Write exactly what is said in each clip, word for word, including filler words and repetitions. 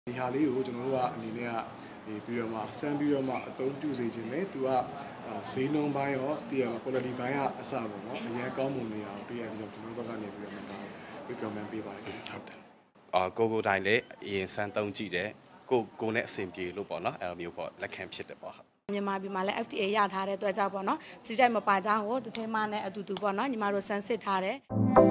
ဒီဟာလေးကိုကျွန်တော်တို့ကအနေနဲ့ကဒီပြီးတော့မှစမ်းပြီးတော့မှအသုံးပြုစေခြင်းနဲ့သူကဈေးနှုန်းပိုင်းရောတည်ရမှာ quality ဘိုင်းကအစပေါ့နော်အရင်ကောင်းမွန်နေအောင်တွေ့ရပြီးတော့ကျွန်တော်တို့ဘက်ကနေပြီးတော့မှဒါ recommend ပေးပါတယ်ဟုတ်တယ်အာကိုကိုတိုင်းလည်းအရင်စမ်းသုံးကြည့်တယ်ကိုကိုနဲ့အဆင်ပြေလို့ပေါ့နော်အဲ့လိုမျိုးပေါ့လက်ခံဖြစ်တယ်ပေါ့ဟုတ်မြန်မာပြည်မှာလည်း F D A ရထားတဲ့အတွက်ကြောင့်ပေါ့နော်စီးတိုက်မပါကြောင်းကိုတထဲမနဲ့အတူတူပေါ့နော်ညီမတို့စမ်းစစ်ထားတယ်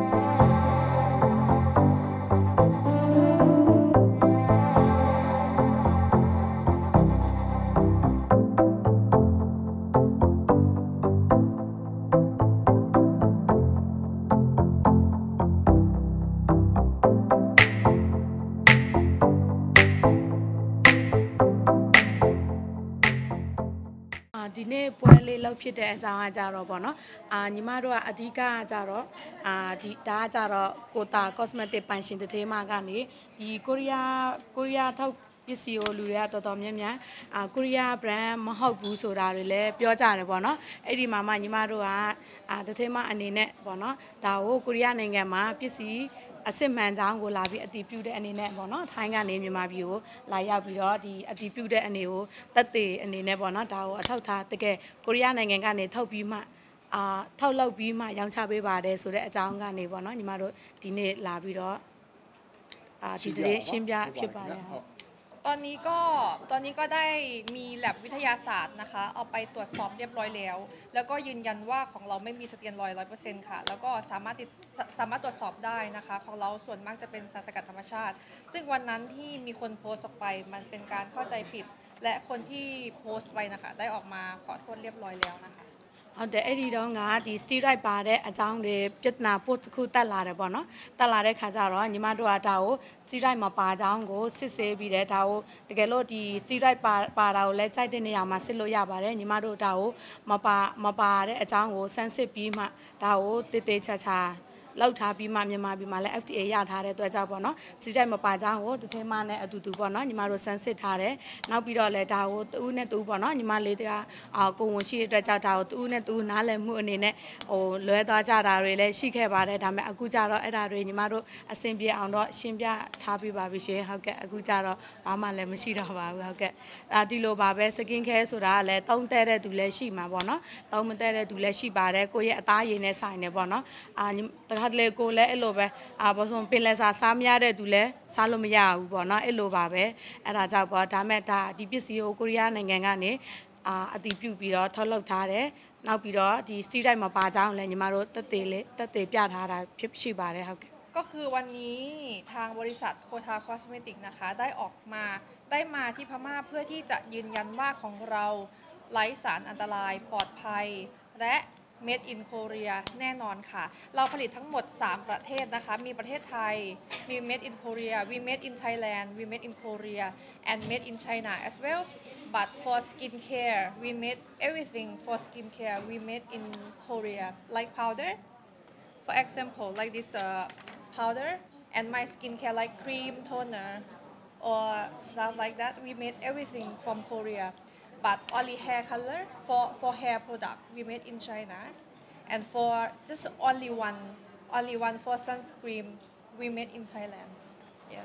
ဒီနေ့ပွဲလေးလောက်ဖြစ်တဲ့အကြောင်းအကြတော့ပေါ့နော်အာညီမတို့ကအဓိကကြတော့အာဒီဒါကကြတော့ကိုတာ cosmetic ပိုင်ရှင်တစ်သေးမကနေဒီကိုရီးယားကိုရီးယားထောက်ပစ္စည်းကိုလူတွေကတော်တော်များများအာကိုရီးယား brand မဟုတ်ဘူးဆိုတာတွေလည်းပြောကြတယ်ပေါ့နော်အဲ့ဒီမှာမှညီမတို့ကအာတစ်သေးမအနေနဲ့ပေါ့နော်ဒါကိုကိုရီးယားနိုင်ငံမှာပစ္စည်းအစစ်မှန်ကြောင်းကိုလာပြီးအတီးပြုတဲ့အနေနဲ့ပေါ့နော်ထိုင်းကနေမြန်မာပြည်ကိုလာရောက်ပြီးတော့ဒီအတီးပြုတဲ့အနေကိုတက်သေးအနေနဲ့ပေါ့နော်ဒါကိုအထောက်ထားတကယ်ကိုရီးယားနိုင်ငံကနေထုတ်ပြီးမှအာထောက်လောက်ပြီးမှရောင်းချပေးပါတယ်ဆိုတဲ့အကြောင်းကနေပေါ့နော်ညီมတို့ဒီနေ့လာပြီးတော့အာဒီတည်းရှင်းပြဖြစ်ပါတယ်ဟုတ်ตอนนี้ก็ตอนนี้ก็ได้มีแลบวิทยาศาสตร์นะคะเอาไปตรวจสอบเรียบร้อยแล้วแล้วก็ยืนยันว่าของเราไม่มีสเตียรอยด์ ร้อยเปอร์เซ็นต์ ค่ะแล้วก็สามารถติดสามารถตรวจสอบได้นะคะของเราส่วนมากจะเป็นสารสกัดธรรมชาติซึ่งวันนั้นที่มีคนโพสต์ออกไปมันเป็นการเข้าใจผิดและคนที่โพสต์ไปนะคะได้ออกมาขอโทษเรียบร้อยแล้วนะคะဟုတ်တယ်အဲ့ဒီတော့ငါဒီ steroid ပါတဲ့အကြောင်းတွေပြဿနာ post တစ်ခုတက်လာတယ်ပေါ့နော်တက်လာတဲ့ခါကျတော့ညီမတို့ကဒါကို steroid မပါကြောင်းကိုစစ်ဆေးပြီးတဲ့ဒါကိုတကယ်လို့ဒီ steroid ပါပါတာကိုလည်းစိုက်တဲ့နေရာမှာစစ်လို့ရပါတယ်ညီမတို့ဒါကိုမပါမပါတဲ့အကြောင်းကိုစမ်းစစ်ပြီးမှဒါကိုတည်တည်ချာချာလောက်ထားပြီးမှမြန်မာပြည်မှာလည်း F D A ရထားတဲ့အတွက်ကြောင့်ပေါ့နော်စီးတိုက်မပါကြောင်းကိုတထဲမနဲ့အတူတူပေါ့နော်ညီမတို့စမ်းစစ်ထားတယ်နောက်ပြီးတော့လည်းဒါကိုတူးနဲ့တူးပေါ့နော်ညီမလေးတွေကအာကိုဝင်ရှိတဲ့အတွက်ကြောင့်ဒါကိုတူးနဲ့တူးနားလည်မှုအနေနဲ့ဟိုလွဲသွားကြတာတွေလည်းရှိခဲ့ပါတယ်ဒါပေမဲ့အခုကျတော့အဲ့ဒါတွေညီမတို့အဆင်ပြေအောင်တော့ရှင်းပြထားပြီးပါပြီရှင်ဟုတ်ကဲ့အခုကျတော့ဘာမှလည်းမရှိတော့ပါဘူးဟုတ်ကဲ့အာဒီလိုပါပဲ skin care ဆိုတာကလည်းတုံးတဲ့တဲ့သူလည်းရှိမှာပေါ့နော်တုံးမတဲ့တဲ့သူလည်းရှိပါတယ်ကိုယ့်ရဲ့အသားရည်နဲ့ဆိုင်နေပေါ့နော်အာတခါတလေကိုလည်းအဲ့လိုပဲအာဘာလို့ပင်လဲစားစားမရတဲ့သူလည်းစားလို့မရဘူးပေါ့နော်အဲ့လိုပါပဲအဲ့ဒါကြောင့်ပေါ့ဒါမဲ့ဒါဒီပစ္စည်းကိုကိုရီးယားနိုင်ငံကနေအာအတီးပြုတ်ပြီးတော့ထုတ်လုပ်ထားတယ်နောက်ပြီးတော့ဒီ steroid မပါကြောင်းလည်းညီမတို့တက်သေးလေးတက်သေးပြထားတာဖြစ်ရှိပါတယ်ဟုတ်ကဲ့ก็คือวันนี้ทางบริษัทโคทาคอสเมติกนะคะได้ออกมาได้มาที่พม่าเพื่อที่จะยืนยันว่าของเราไร้สารอันตรายปลอดภัยและ Made in Korea แน่นอนค่ะเราผลิตทั้งหมดสามประเทศนะคะมีประเทศไทยมี Made in Korea we made in Thailand we made in Korea and made in China as well but for skincare we made everything for skincare we made in Korea like powder for example like this uh, powder and my skincare like cream toner or stuff like that we made everything from Korea but only hair color for for hair product we made in China and for just only one only one for sunscreen we made in Thailand yes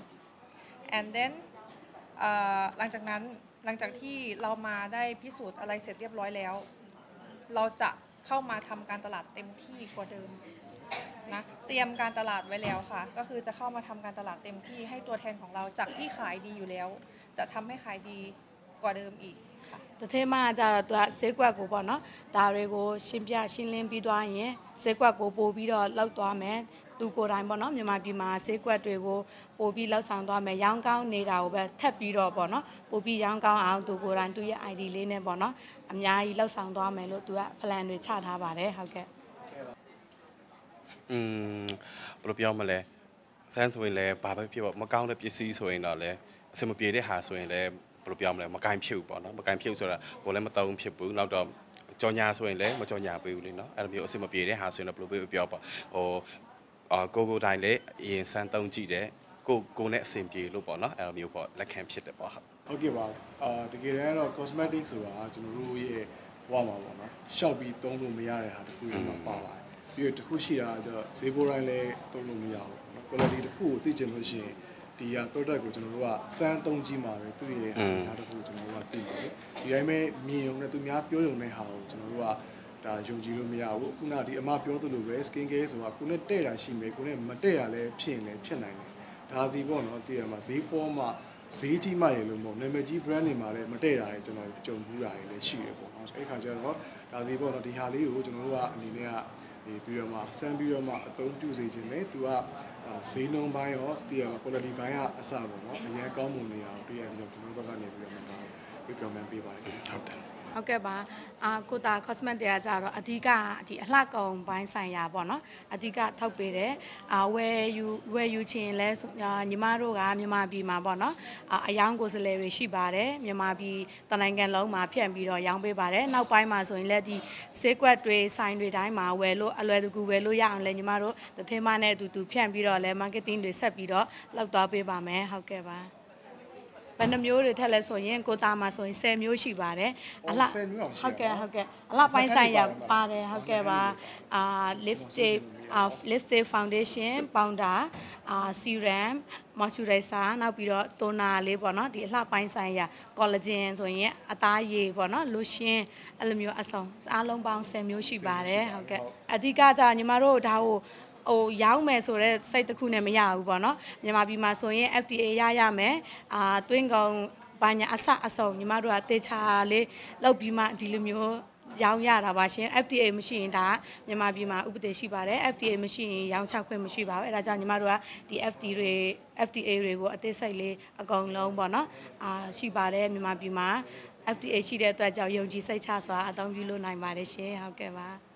and then หลังจากนั้นหลังจากที่เรามาได้พิสูจน์อะไรเสร็จเรียบร้อยแล้วเราจะเข้ามาทำการตลาดเต็มที่กว่าเดิมนะเตรียมการตลาดไว้แล้วค่ะก็คือจะเข้ามาทำการตลาดเต็มที่ให้ตัวแทนของเราจากที่ขายดีอยู่แล้วจะทำให้ขายดีกว่าเดิมอีกတထဲမှာကြတော့သူကဈေးကွက်ကိုပေါ့နော်ဒါတွေကိုရှင်းပြရှင်းလင်းပြီးသွားရင်ဈေးကွက်ကိုပို့ပြီးတော့လောက်သွားမယ်သူကိုယ်တိုင်ပေါ့နော်မြန်မာပြည်မှာဈေးကွက်တွေကိုပို့ပြီးလောက်ဆောင်သွားမယ်ရောင်းကောင်းနေတာကိုပဲထပ်ပြီးတော့ပေါ့နော်ပို့ပြီးရောင်းကောင်းအောင်သူကိုယ်တိုင်သူရဲ့ I D လေးနဲ့ပေါ့နော်အများကြီးလောက်ဆောင်သွားမယ်လို့သူက plan တွေချထားပါတယ်ဟုတ်ကဲ့อืมဘယ်လိုပြောမလဲစမ်းဆိုရင်လည်းဘာပဲဖြစ်ပေါ့မကောင်းတဲ့ပစ္စည်းဆိုရင်တော့လည်းအစမပြေတဲ့ဟာဆိုရင်လည်းဘယ်လိုပြောမလဲမကင်ဖြုတ်ပေါ့နော်မကင်ဖြုတ်ဆိုတာကိုလည်းမတုံးဖြစ်ဘူးနောက်တော့ကြော်ညာဆိုရင်လည်းမကြော်ညာပေးဘူးလေနော်အဲ့လိုမျိုးအစမပြေတဲ့ဟာဆိုရင်တော့ဘယ်လိုပြောပေါ့ဟိုအာကိုကိုတိုင်းလည်းအရင်စမ်းသုံးကြည့်တယ်ကိုကိုနဲ့အဆင်ပြေလို့ပေါ့နော်အဲ့လိုမျိုးပေါ့လက်ခံဖြစ်တယ်ပေါ့ဟုတ်ဟုတ်ကဲ့ပါအာတကယ်တမ်းတော့ cosmetic ဆိုတာကျွန်တော်တို့ရဲ့ဘဝမှာပေါ့နော်ရှောက်ပြီးသုံးလို့မရတဲ့ဟာတခုမှပါပါတယ်ပြီးတော့တခုရှိတာကျတော့ဈေးဘိုးတိုင်းလည်းသုံးလို့မရဘူး quality တခုကိုသိချင်လို့ရှိရင်ဒီက product ကိုကျွန်တော်တို့ကစမ်းသုံးကြည့်မှာပဲသူ့ရဲ့အားတစ်ခုကျွန်တော်တို့ကသိပါလေဒီတိုင်းပဲမြင်ုံနဲ့သူများပြောုံနဲ့ဟာကိုကျွန်တော်တို့ကဒါယုံကြည်လို့မရဘူးခုနဒီအမပြောသလိုပဲ skin care ဆိုတာခုနဲ့တဲ့တာရှိမယ်ခုနဲ့မတဲ့ရလဲဖြစ်ရင်လည်းဖြစ်နိုင်တယ်ဒါဒီပေါ့နော်တည်ရမှာဈေးပေါ်မှာဈေးကြီးမှရလို့မဟုတ်နာမည်ကြီး brand တွေမှာလည်းမတဲ့တာလေကျွန်တော်ကြုံဘူးတာတွေလည်းရှိရပေါ့နော်အဲ့ခါကျတော့ဒါဒီပေါ့နော်ဒီဟာလေးကိုကျွန်တော်တို့ကအနေနဲ့ကဒီပြီးတော့မှစမ်းပြီးတော့မှအသုံးပြုစေခြင်းလေသူကဈေးနှုန်းပိုင်းရောတည်ရမှာ quality ဘိုင်းကအစပေါ့နော်အရင်ကောင်းမွန်နေအောင်တည်ရပြီးတော့ကျွန်တော်တို့ဘက်ကနေပြီးတော့မှဒါကို recommend ပေးပါတယ်ဟုတ်တယ်ဟုတ်ကဲ့ပါအာကိုတာ cosmetic ကကြတော့အဓိကဒီအလှကုန်ပိုင်းဆိုင်ရာပေါ့နော်အဓိကထောက်ပေးတယ်အာဝယ်ယူဝယ်ယူခြင်းလဲညီမတို့ကမြန်မာပြည်မှာပေါ့နော်အာအယောင်ကိုယ်စားလှယ်တွေရှိပါတယ်မြန်မာပြည်တနိုင်ငံလုံးမှာဖြန့်ပြီးတော့ရောင်းပေးပါတယ်နောက်ပိုင်းမှာဆိုရင်လည်းဒီဈေးကွက်တွေဆိုင်တွေတိုင်းမှာဝယ်လို့အလွယ်တကူဝယ်လို့ရအောင်လဲညီမတို့တထင်းမနဲ့အတူတူဖြန့်ပြီးတော့လဲ marketing တွေဆက်ပြီးတော့လောက်သွားပေးပါမယ်ဟုတ်ကဲ့ပါဘယ်နှမျိုးတွေထက်လဲဆိုရင်ကိုတာမှာဆိုရင်tenမျိုးရှိပါတယ်အလှဟုတ်ကဲ့ဟုတ်ကဲ့အလှပိုင်းဆိုင်ရာပါတယ်ဟုတ်ကဲ့ပါအာ lipstick အာ lipstick foundation powder အာ serum moisturizer နောက်ပြီးတော့ toner လေးပေါ့နော်ဒီအလှပိုင်းဆိုင်ရာ collagen ဆိုရင်အသားရည်ပေါ့နော် lotion အဲ့လိုမျိုးအစုံအားလုံးပေါင်းtenမျိုးရှိပါတယ်ဟုတ်ကဲ့အဓိကကြာညီမတို့ဒါကိုဟိုရောင်းမယ်ဆိုတော့စိတ်တစ်ခုနဲ့မရဘူးပေါ့နော်မြန်မာပြည်မှာဆိုရင် F D A ရရမယ်အာတွင်းကောင်ဘာညာအဆအစုံညီမတို့ကတေချာလေးလောက်ပြီးမှဒီလိုမျိုးရောင်းရတာပါရှင် F D A မရှိရင်ဒါမြန်မာပြည်မှာဥပဒေရှိပါတယ် F D A မရှိရင်ရောင်းချခွင့်မရှိပါဘူးအဲဒါကြောင့်ညီမတို့ကဒီ F D A တွေ F D A တွေကိုအသေးစိတ်လေးအကုန်လုံးပေါ့နော်အာရှိပါတယ်မြန်မာပြည်မှာ F D A ရှိတဲ့အတွက်ကြောင့်ယုံကြည်စိတ်ချစွာအသုံးပြုလို့နိုင်ပါတယ်ရှင်ဟုတ်ကဲ့ပါ